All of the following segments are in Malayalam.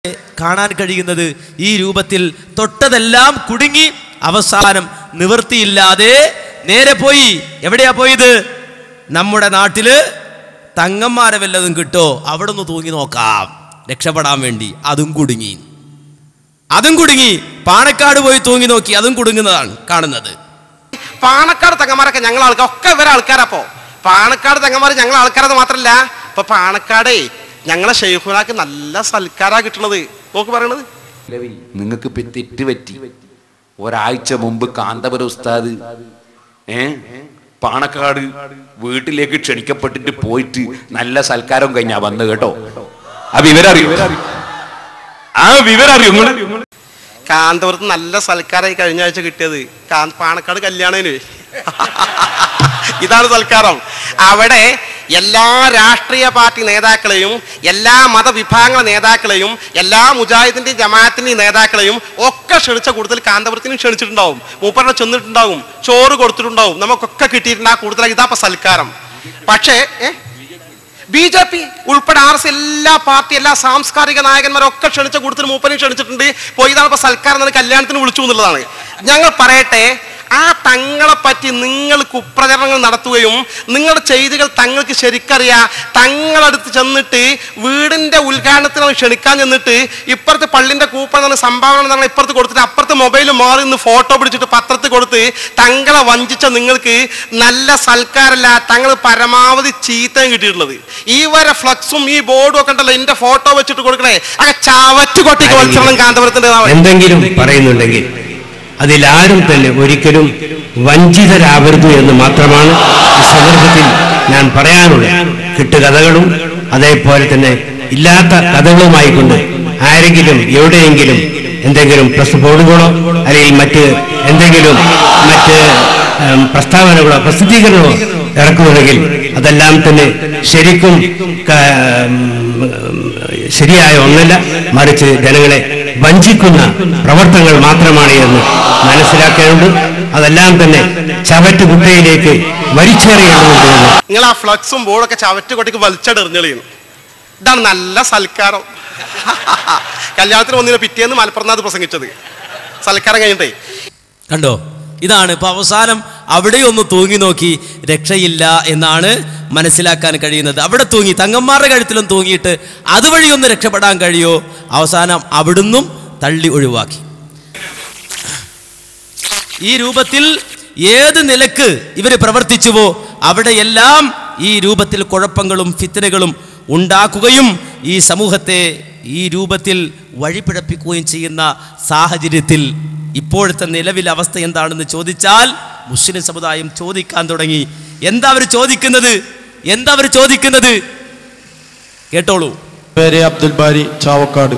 കാണാൻ കഴിയുന്നത് ഈ രൂപത്തിൽ തൊട്ടതെല്ലാം കുടുങ്ങി അവസാനം നിവൃത്തിയില്ലാതെ നേരെ പോയി. എവിടെയാ പോയത്? നമ്മുടെ നാട്ടില് തങ്ങന്മാരെ വല്ലതും കിട്ടോ അവിടെ നിന്ന് തൂങ്ങി നോക്കാം രക്ഷപ്പെടാൻ വേണ്ടി. അതും കുടുങ്ങി. പാണക്കാട് പോയി തൂങ്ങി നോക്കി, അതും കുടുങ്ങുന്നതാണ് കാണുന്നത്. പാണക്കാട് തങ്ങന്മാരൊക്കെ ഞങ്ങൾ ആൾക്കാർ ഒക്കെ ഇവരെ ആൾക്കാരപ്പോ. പാണക്കാട് തങ്ങന്മാർ ഞങ്ങൾ ആൾക്കാരത് മാത്രല്ല, ഇപ്പൊ പാണക്കാടേ ഞങ്ങളെ ഷെയ്ഖുനാക്ക് നല്ല സൽക്കാരാ കിട്ടണത്. നോക്ക് പറയണത് നിങ്ങൾക്ക് തെറ്റ് പറ്റി. ഒരാഴ്ച മുമ്പ് കാന്തപുര ഉസ്താദ് പാണക്കാട് വീട്ടിലേക്ക് ക്ഷണിക്കപ്പെട്ടിട്ട് പോയിട്ട് നല്ല സൽക്കാരം കഴിഞ്ഞാ വന്ന് കേട്ടോ. ആ വിവരറിയോ? കാന്തപുരത്ത് നല്ല സൽക്കാരമായി കഴിഞ്ഞ ആഴ്ച കിട്ടിയത്. പാണക്കാട് കല്യാണത്തിന് ഇതാണ് സൽക്കാരം. അവിടെ എല്ലാ രാഷ്ട്രീയ പാർട്ടി നേതാക്കളെയും, എല്ലാ മതവിഭാഗങ്ങളുടെ നേതാക്കളെയും, എല്ലാ മുജാഹിദിന്റെയും ജമാഅത്തിന്റെയും നേതാക്കളെയും ഒക്കെ ക്ഷണിച്ച കൂടുതൽ കാന്തപുരത്തിനും ക്ഷണിച്ചിട്ടുണ്ടാവും. മൂപ്പറിനെ ചെന്നിട്ടുണ്ടാവും, ചോറ് കൊടുത്തിട്ടുണ്ടാവും, നമുക്കൊക്കെ കിട്ടിയിട്ടുണ്ട്. ആ കൂടുതലായി ഇതാ സൽക്കാരം. പക്ഷേ BJP ഉൾപ്പെടെ RS എല്ലാ പാർട്ടി, എല്ലാ സാംസ്കാരിക നായകന്മാരൊക്കെ ക്ഷണിച്ച കൂടുതൽ മൂപ്പനും ക്ഷണിച്ചിട്ടുണ്ട്. പോയി ഇതാണ് ഇപ്പൊ സൽക്കാരം, കല്യാണത്തിന് വിളിച്ചു എന്നുള്ളതാണ്. ഞങ്ങൾ പറയട്ടെ, ആ തങ്ങളെ പറ്റി നിങ്ങൾ കുപ്രചരണങ്ങൾ നടത്തുകയും നിങ്ങളുടെ ചെയ്തികൾ തങ്ങൾക്ക് ശരിക്കറിയാം. തങ്ങളടുത്ത് ചെന്നിട്ട് വീടിന്റെ ഉദ്ഘാടനത്തിന് ക്ഷണിക്കാൻ ചെന്നിട്ട് ഇപ്പുറത്ത് പള്ളിന്റെ കൂപ്പൺ സംഭാവന ഇപ്പുറത്ത് കൊടുത്തിട്ട് അപ്പുറത്ത് മൊബൈൽ മാറി നിന്ന് ഫോട്ടോ പിടിച്ചിട്ട് പത്രത്തിൽ കൊടുത്ത് തങ്ങളെ വഞ്ചിച്ച നിങ്ങൾക്ക് നല്ല സൽക്കാരല്ല, തങ്ങൾ പരമാവധി ചീത്തയും കിട്ടിയിട്ടുള്ളത്. ഈ വരെ ഫ്ലക്സും ഈ ബോർഡും ഒക്കെ ഉണ്ടല്ലോ, എന്റെ ഫോട്ടോ വെച്ചിട്ട് കൊടുക്കണേ, അങ്ങനെ ചവറ്റ് കൊട്ടിക്ക് മത്സരം കാന്തപുരത്തിന്റെ എന്തെങ്കിലും പറയുന്നുണ്ടെങ്കിൽ അതിലാരും തന്നെ ഒരിക്കലും വഞ്ചിതരാവരുത് എന്ന് മാത്രമാണ് ഈ സന്ദർഭത്തിൽ ഞാൻ പറയാനുള്ളത്. കിട്ടുകഥകളും അതേപോലെ തന്നെ ഇല്ലാത്ത കഥകളുമായിക്കൊണ്ട് ആരെങ്കിലും എവിടെയെങ്കിലും എന്തെങ്കിലും പ്രസ് ബോർഡുകളോ അല്ലെങ്കിൽ മറ്റ് എന്തെങ്കിലും പ്രസ്താവനകളോ പ്രസിദ്ധീകരണമോ ഇറക്കുന്നുണ്ടെങ്കിൽ അതെല്ലാം തന്നെ ശരിക്കും ശരിയായ ഒന്നല്ല, മറിച്ച് ജനങ്ങളെ വഞ്ചിക്കുന്ന പ്രവർത്തനങ്ങൾ മാത്രമാണ് എന്ന് മനസ്സിലാക്കേണ്ടത്. അതെല്ലാം തന്നെ ചവറ്റുകുട്ടയിലേക്ക് വലിച്ചെറിയേണ്ടതുണ്ട്. നിങ്ങൾ ആ ഫ്ലക്സും ബോർഡൊക്കെ ചവറ്റുകൊട്ടയ്ക്ക് വലിച്ചെറിഞ്ഞെളിയും. ഇതാണ് നല്ല സൽക്കാരം. കല്യാണത്തിന് വന്നിന് പിറ്റേന്ന് മലപ്പുറത്ത് പ്രസംഗിച്ചത് സൽക്കാരം കഴിഞ്ഞിട്ടേ കണ്ടോ. ഇതാണ് ഇപ്പൊ അവസാനം അവിടെ ഒന്ന് തൂങ്ങി നോക്കി, രക്ഷയില്ല എന്നാണ് മനസ്സിലാക്കാൻ കഴിയുന്നത്. അവിടെ തൂങ്ങി, തങ്ങന്മാരുടെ കഴുത്തിലും തൂങ്ങിയിട്ട് അതുവഴി ഒന്ന് രക്ഷപ്പെടാൻ കഴിയോ? അവസാനം അവിടുന്നും തള്ളി ഒഴിവാക്കി. ഈ രൂപത്തിൽ ഏത് നിലക്ക് ഇവർ പ്രവർത്തിച്ചുവോ അവിടെയെല്ലാം ഈ രൂപത്തിൽ കുഴപ്പങ്ങളും ഫിത്നകളും ഉണ്ടാക്കുകയും ഈ സമൂഹത്തെ ഈ രൂപത്തിൽ വഴിപിഴപ്പിക്കുകയും ചെയ്യുന്ന സാഹചര്യത്തിൽ ഇപ്പോഴത്തെ നിലവിലെ അവസ്ഥ എന്താണെന്ന് ചോദിച്ചാൽ മുസ്ലിം സമുദായം ചോദിക്കാൻ തുടങ്ങി. എന്താ അവർ ചോദിക്കുന്നത്? കേട്ടോളൂ. പേര് അബ്ദുൽ ബാരി, ചാവക്കാട്.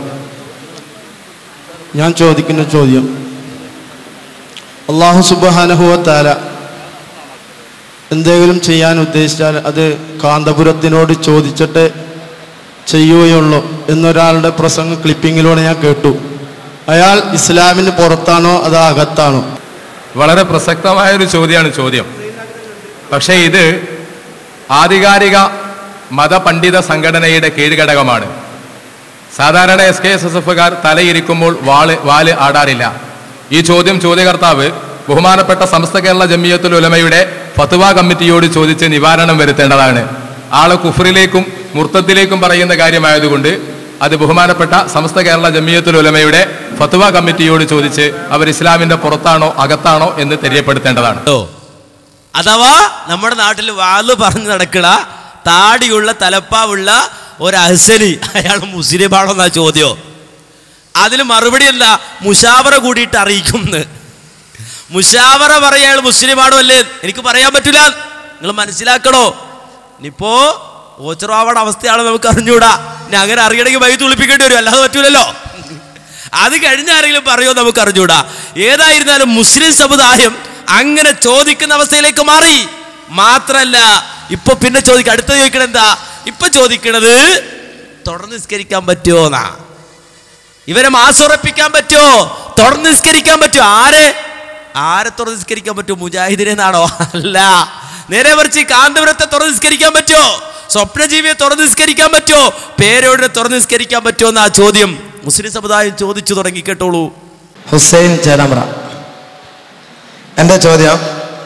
ഞാൻ ചോദിക്കുന്ന ചോദ്യം, അല്ലാഹു സുബ്ഹാനഹു വ തആല എന്തെങ്കിലും ചെയ്യാൻ ഉദ്ദേശിച്ചാൽ അത് കാന്തപുരത്തിനോട് ചോദിച്ചിട്ട് ചെയ്യുകയുള്ളൂ എന്നൊരാളുടെ പ്രസംഗ ക്ലിപ്പിങ്ങിലൂടെ ഞാൻ കേട്ടു. അയാൾ ഇസ്ലാമിന് പുറത്താണോ അതോ അകത്താണോ? വളരെ പ്രസക്തമായൊരു ചോദ്യം. പക്ഷേ ഇത് ആധികാരിക മതപണ്ഡിത സംഘടനയുടെ കീഴ്ഘടകമാണ്. സാധാരണ SKSSFകാർ തലയിരിക്കുമ്പോൾ വാല് ആടാറില്ല. ഈ ചോദ്യകർത്താവ് ബഹുമാനപ്പെട്ട സമസ്ത കേരള ജമിയത്തുൽ ഉലമയുടെ ഫത്വ കമ്മിറ്റിയോട് ചോദിച്ച് നിവാരണം വരുത്തേണ്ടതാണ്. ആള് കുഫറിലേക്കും മുർത്തത്തിലേക്കും പറയുന്ന കാര്യമായതുകൊണ്ട് അത് ബഹുമാനപ്പെട്ട സമസ്ത കേരള ജമിയത്തുൽ ഉലമയുടെ ഫത്വ കമ്മിറ്റിയോട് ചോദിച്ച് അവർ ഇസ്ലാമിന്റെ പുറത്താണോ അകത്താണോ എന്ന് തെര്യപ്പെടുത്തേണ്ടതാണ്. അഥവാ നമ്മുടെ നാട്ടിൽ വാല് പറഞ്ഞു നടക്കണ താടിയുള്ള തലപ്പാവുള്ള ഒരു അഹ്സനി, അയാൾ മുസ്ലിമാണോ എന്നാ ചോദ്യം. അതിന് മറുപടി എന്താ? മുഷാവറ കൂടിയിട്ട് അറിയിക്കുന്നു. മുഷാവറ പറയാ അയാൾ മുസ്ലിമാണോ അല്ലേ എനിക്ക് പറയാൻ പറ്റൂല. നിങ്ങൾ മനസ്സിലാക്കണോ. ഇനിയിപ്പോ ഓച്ചറാവണ അവസ്ഥയാണ് നമുക്ക് അറിഞ്ഞൂടാ. ഇനി അങ്ങനെ അറിയണമെങ്കിൽ വൈകി തുളിപ്പിക്കേണ്ടി വരും, അല്ലാതെ പറ്റൂലല്ലോ. അത് കഴിഞ്ഞ ആരെങ്കിലും പറയുമോ നമുക്ക് അറിഞ്ഞൂടാ. ഏതായിരുന്നാലും മുസ്ലിം സമുദായം അങ്ങനെ ചോദിക്കുന്ന അവസ്ഥയിലേക്ക് മാറി. മാത്രല്ല ഇപ്പൊ പിന്നെ അടുത്ത ചോദിക്കണത് എന്താ? ഇപ്പൊ ചോദിക്കണത് തുടർന്ന് നിസ്കരിക്കാൻ പറ്റുമോന്നാ. ഇവരെ മാസുറപ്പിക്കാൻ പറ്റുമോ? തുടർന്ന് നിസ്കരിക്കാൻ പറ്റുമോ? ആരെ തുറന്ന് നിസ്കരിക്കാൻ പറ്റുമോ? മുജാഹിദിനെന്നാണോ? അല്ല, നേരെ മറിച്ച് കാന്തപുരത്തെ തുറന്ന് നിസ്കരിക്കാൻ പറ്റുമോ? സ്വപ്നജീവിയെ തുറന്ന് നിസ്കരിക്കാൻ പറ്റുമോ? പേരോടിനെ തുറന്ന് നിസ്കരിക്കാൻ പറ്റുമോ എന്നാ ചോദ്യം. മുസ്ലിം സമുദായം ചോദിച്ചു തുടങ്ങി. കേട്ടോളൂ. ഹുസൈൻ ചേലമ്ര. എൻ്റെ ചോദ്യം,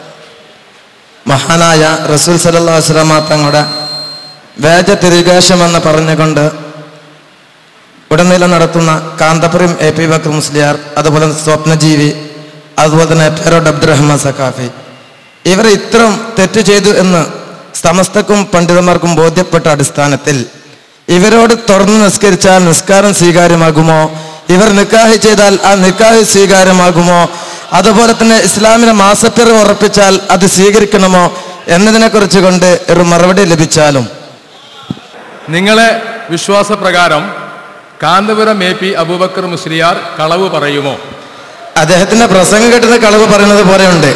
മഹാനായ റസൂൽ സല്ലല്ലാഹു അലൈഹി വസല്ലം തങ്ങളുടെ വേദ തിരുകേശമെന്ന് പറഞ്ഞുകൊണ്ട് ഉടനീളം നടത്തുന്ന കാന്തപുരം AP ബക്കർ മുസ്ലിയാർ, അതുപോലെ സ്വപ്നജീവി, അതുപോലെ തന്നെ പേരോട് അബ്ദുറഹ്മാൻ സഖാഫി, ഇവർ ഇത്തരം തെറ്റ് ചെയ്തു എന്ന് സമസ്തക്കും പണ്ഡിതന്മാർക്കും ബോധ്യപ്പെട്ട അടിസ്ഥാനത്തിൽ ഇവരോട് തുറന്ന് നിസ്കരിച്ചാൽ നിസ്കാരം സ്വീകാര്യമാകുമോ? ഇവർ നിക്കാഹ് ചെയ്താൽ ആ നിക്കാഹ് സ്വീകാര്യമാകുമോ? അതുപോലെ തന്നെ ഇസ്ലാമിനെ മാസപ്പിറ ഉറപ്പിച്ചാൽ അത് സ്വീകരിക്കണമോ എന്നതിനെ കുറിച്ച് കൊണ്ട് ഒരു മറുപടി ലഭിച്ചാലും. നിങ്ങളെ വിശ്വാസപ്രകാരം കാന്തപുരം AP അബൂബക്കർ മുസ്ലിയാർ കളവ് പറയുമോ? അദ്ദേഹത്തിന്റെ പ്രസംഗം കേട്ടുന്ന കളവ് പറയുന്നത് പോലെയുണ്ട്.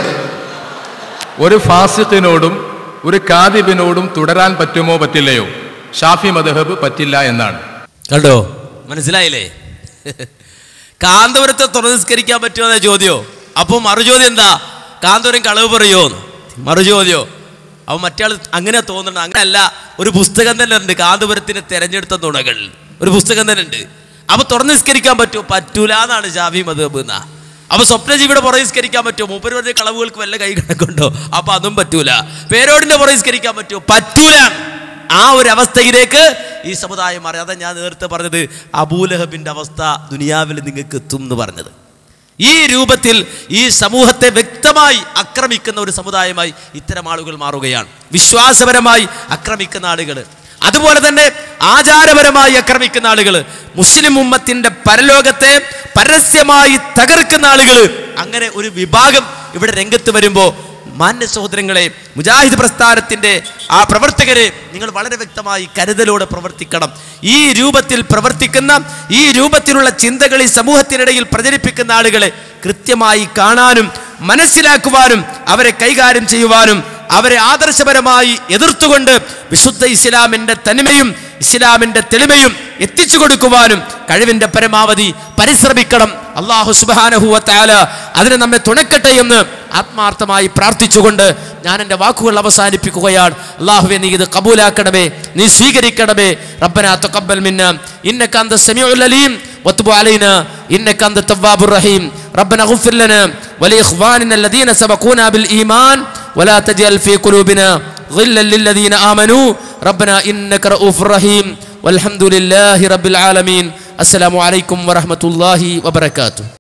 ഒരു ഫാസിഖിനോടും ഒരു കാദിബിനോടും തുടരാൻ പറ്റുമോ പറ്റില്ലയോ? ഷാഫി മദ്ഹബ് പറ്റില്ല എന്നാണ്. കണ്ടോ, മനസ്സിലായില്ലേ? കാന്തപുരത്തെ തുറന്നിസ്കരിക്കാൻ പറ്റുമോ എന്ന ചോദ്യോ. അപ്പോൾ മറുചോദ്യം എന്താ? കാന്തപുരം കളവ് പറയോ? മറുചോദ്യോ. അവൻ മറ്റേ ആൾ അങ്ങനെ തോന്നണം. അങ്ങനെയല്ല, ഒരു പുസ്തകം തന്നെ ഉണ്ട്, കാന്തപുരത്തിന് തെരഞ്ഞെടുത്ത നുണകൾ, ഒരു പുസ്തകം തന്നെ ഉണ്ട്. അപ്പൊ തുറന്നിസ്കരിക്കാൻ പറ്റുമോ? പറ്റൂല എന്നാണ് ഷാഫി മദ്ഹബ് എന്നാ. അപ്പൊ സ്വപ്നജീവിയുടെ പുറകിസ്കരിക്കാൻ പറ്റുമോ? മൂപ്പര് പറഞ്ഞ കളവുകൾക്ക് വല്ല കൈ കണക്കുണ്ടോ? അപ്പൊ അതും പറ്റൂല. പേരോടിന്റെ പുറകിസ്കരിക്കാൻ പറ്റുമോ? പറ്റൂല. ആ ഒരു അവസ്ഥയിലേക്ക് ഈ സമുദായം മാറി. അതാ ഞാൻ നേരത്തെ പറഞ്ഞത്, അബൂലഹബിന്റെ അവസ്ഥ ദുനിയാവിൽ നിങ്ങൾക്ക് എത്തും എന്ന് പറഞ്ഞത്. ഈ രൂപത്തിൽ ഈ സമൂഹത്തെ വ്യക്തമായി ആക്രമിക്കുന്ന ഒരു സമുദായമായി ഇത്തരം ആളുകൾ മാറുകയാണ്. വിശ്വാസപരമായി ആക്രമിക്കുന്ന ആളുകൾ, അതുപോലെ തന്നെ ആചാരപരമായി ആക്രമിക്കുന്ന ആളുകൾ, മുസ്ലിം ഉമ്മത്തിന്റെ പരലോകത്തെ പരസ്യമായി തകർക്കുന്ന ആളുകൾ, അങ്ങനെ ഒരു വിഭാഗം ഇവിടെ രംഗത്ത് വരുമ്പോൾ മാന്യ സഹോദരങ്ങളെ, മുജാഹിദ് പ്രസ്ഥാനത്തിന്റെ ആ പ്രവർത്തകരെ നിങ്ങൾ വളരെ വ്യക്തമായി കരുതലോടെ പ്രവർത്തിക്കണം. ഈ രൂപത്തിൽ പ്രവർത്തിക്കുന്ന, ഈ രൂപത്തിലുള്ള ചിന്തകൾ ഈ സമൂഹത്തിനിടയിൽ പ്രചരിപ്പിക്കുന്ന ആളുകളെ കൃത്യമായി കാണാനും മനസ്സിലാക്കുവാനും അവരെ കൈകാര്യം ചെയ്യുവാനും അവരെ ആദർശപരമായി എതിർത്തുകൊണ്ട് വിശുദ്ധ ഇസ്ലാമിന്റെ തനിമയും ഇസ്ലാമിന്റെ തെളിമയും എത്തിച്ചു കൊടുക്കുവാനും കഴിവിന്റെ പരമാവധി പരിശ്രമിക്കണം. അല്ലാഹു സുബ്ഹാനഹു വ തആല അതിനെ നമ്മെ തുണക്കട്ടെ എന്ന് ആത്മാർത്ഥമായി പ്രാർത്ഥിച്ചുകൊണ്ട് ഞാൻ എൻ്റെ വാക്കുകൾ അവസാനിപ്പിക്കുകയാണ്. അല്ലാഹുവേ, നീ ഇത് കബൂലാക്കണമേ, നീ സ്വീകരിക്കണമേ. റബ്ബനാ തഖബ്ബൽ മിന്നാ ഇന്നക അന്ത സമീഉൽ അലീം വതുബ് അലൈനാ ഇന്നക അന്ത തവ്വാബുർ റഹീം. റബ്ബനാ ഗഫിർ ലനാ വലിഇഖ്വാനിനാ الذين سبقونا بالإيمان ولا تجعل في قلوبنا غلا للذين آمنوا ربنا إنك رؤوف رحيم والحمد لله رب العالمين. السلام عليكم ورحمة الله وبركاته.